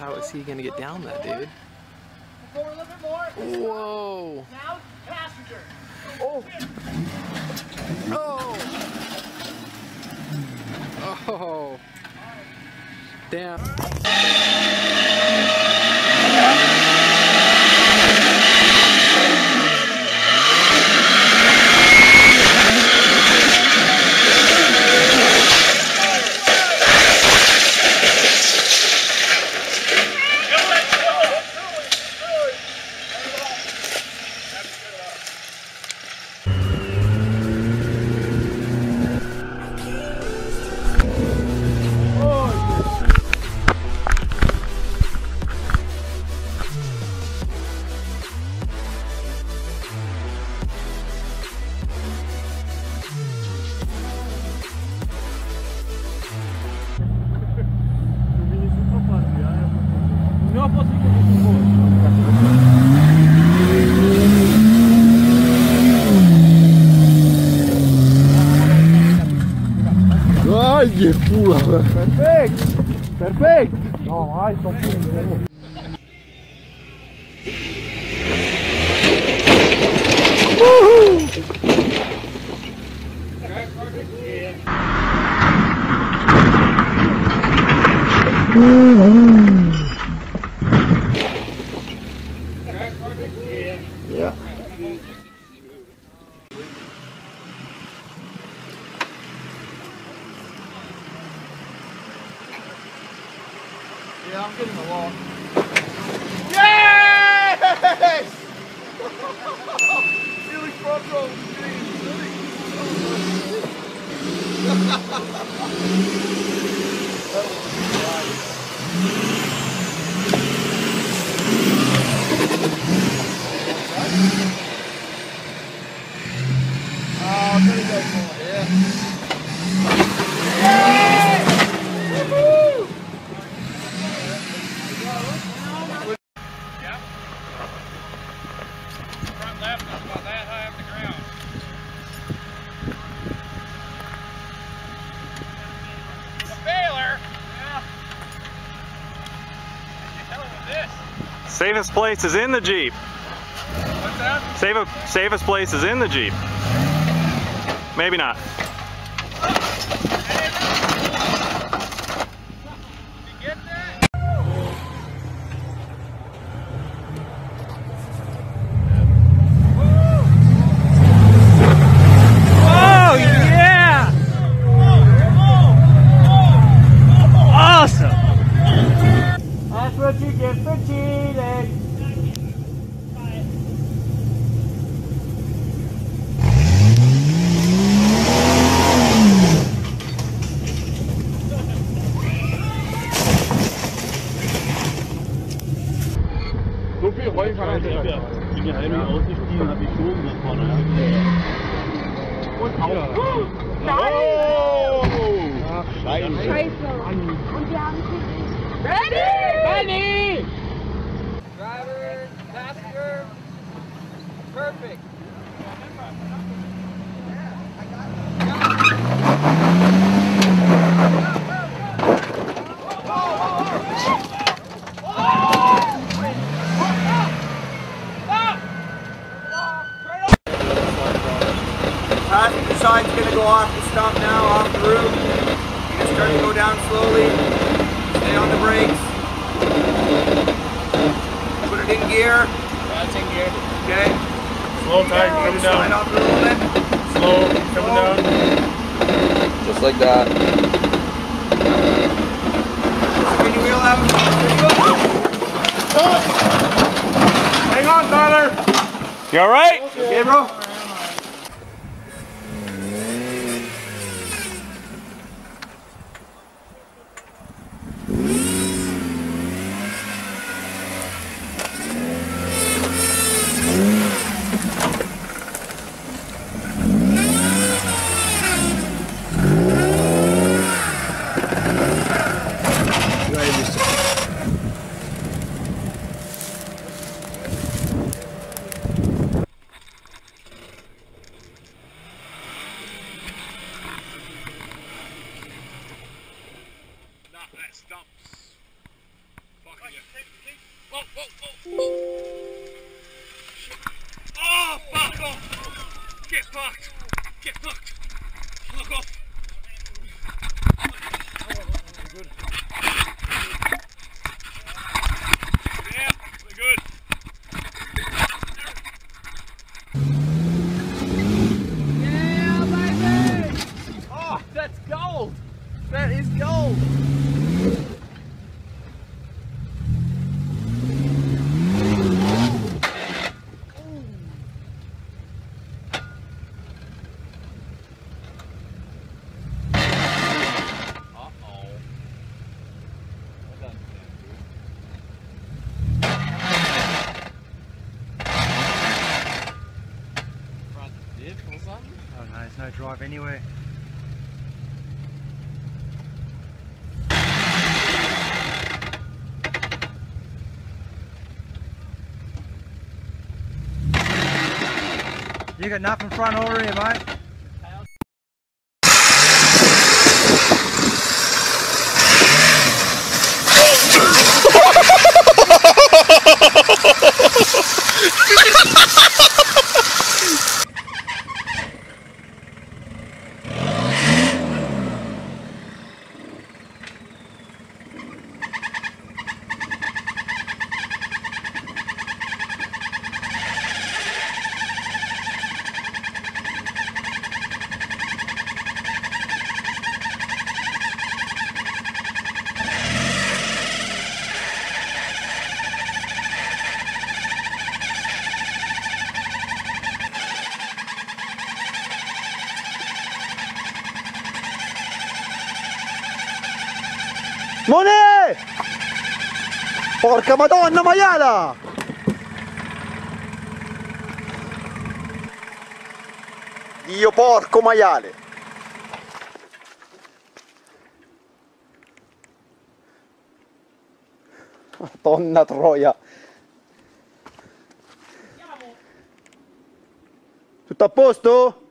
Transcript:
how is he gonna get down that, dude? Forward a little bit more. Whoa! Now, passenger. Oh! Oh! Oh! Damn. Ai, que pula! Perfeito! Perfeito! Não, ai, tô pulando. Yeah. Yeah, I'm getting the wall. Yes! Really front row. Oh, pretty good. Yeah. Safest place is in the Jeep. What's that? Safest place is in the Jeep. Maybe not. Oh yeah! Awesome! That's what you get for cheating. So viel rollen kann er nicht. Die geheime Aussicht, die habe ich schon nach vorne. Und auch. Oh! Ach, Scheiße. Und wir haben Benny! Driver, passenger, perfect. Passenger side's going to go off the stump now, off the roof. You're going to start to go down slowly. Stay on the brakes. Put it in gear. Yeah, it's in gear. Okay. Slow, tight, coming Slide down. off a little bit. Slow, coming down. Just like that. Spin your wheel out. Hang on, Tyler. You all right? Okay, bro. Oh, fuck off! Get fucked! Get fucked! Fuck off! Good. Yeah, we're good. Yeah, baby! Oh, that's gold! That is gold! Oh no, there's no drive anywhere. You got nothing front or rear, mate. Monè! Porca madonna maiala! Dio porco maiale! Madonna troia! Tutto a posto?